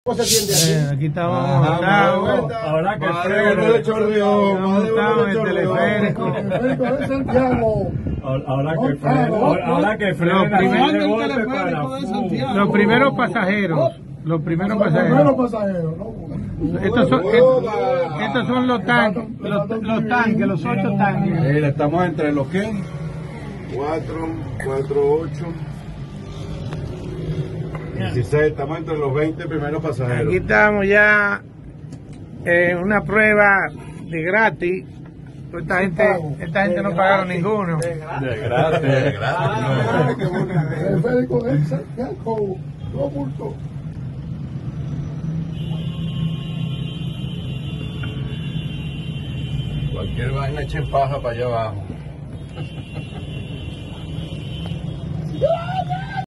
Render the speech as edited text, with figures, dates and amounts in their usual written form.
pues se siente así. Aquí estamos montados. Ahora que el teleférico. De Santiago. Ahora que frena, Los primeros pasajeros. Los primeros pasajeros. Estos son los tanques. Los tanques, los 8 tanques. Estamos entre los que 4, 8, 16, estamos entre los 20 primeros pasajeros. Aquí estamos ya en una prueba de gratis. Esta gente no pagaron ninguno. de gratis. Teleférico de Santiago. No multo. Cualquier vaina echen paja para allá abajo.